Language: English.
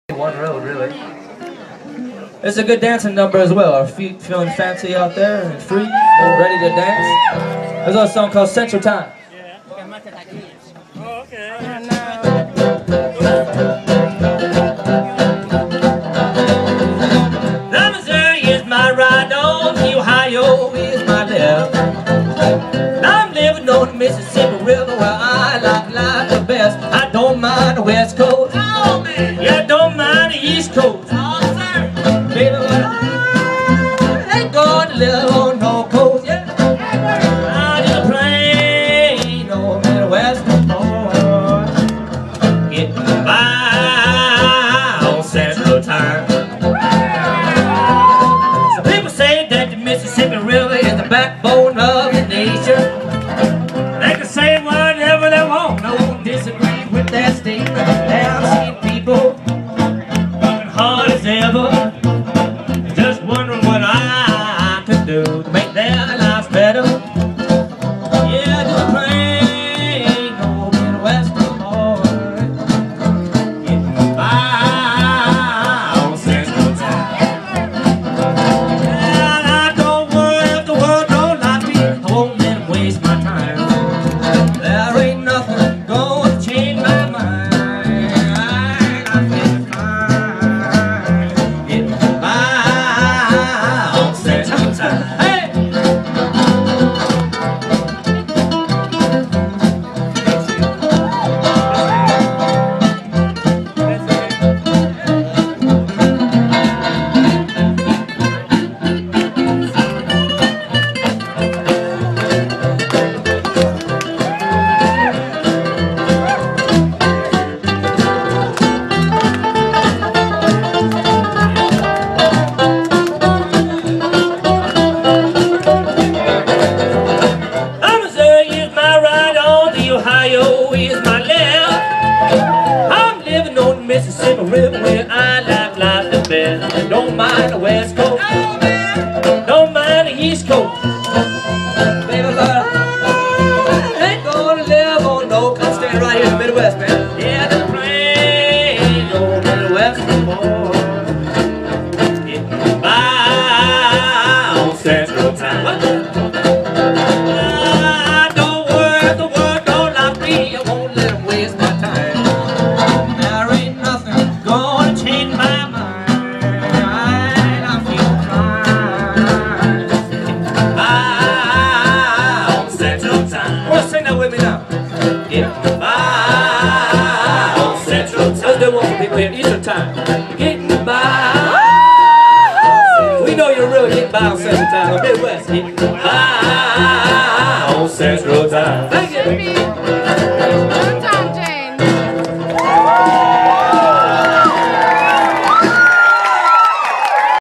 One road, really. It's a good dancing number as well. Our feet feeling fancy out there and free and ready to dance. There's a song called Central Time. Yeah. Oh, okay. The Missouri is my right on, the Ohio is my left. I'm living on the Mississippi River where I like life the best. I don't mind the West Coast. Oh, man. Yeah, I don't mind the East Coast. Oh, sir. Baby, but I ain't going to live on no coast. Yeah. I just plain old Midwest boy, getting by on Central Time. Some people say that the Mississippi River is the backbone of the nation. They can say whatever they want. I won't disagree with that statement. Now I've seen people working hard as ever, just wondering what I could do to make their lives better. Yeah, just plain old Midwestern boy, getting by on Central Time. Well, I don't worry if the world don't like me. I won't let them waste my time. There ain't nothing gonna change my mind. I'm feeling fine, getting by on Central Time. Hey! Ohio is my left. I'm living on the Mississippi River where I like life the best. Don't mind the West Coast, don't mind the East Coast. Baby, but I ain't gonna live on no coast. I'm staying right here in the Midwest, man. Yeah, the plain old Midwest boy, getting by on Central Time. I won't let them waste my time. There ain't nothing gonna change my mind. I'm feeling fine, by on Central Time. Well, sing that with me now. Getting by on Central Time. Let's do one for people here. Eastern Time. Getting by. We know you're really getting by on Central Time. Midwest. Getting by on Central Time. Thank you.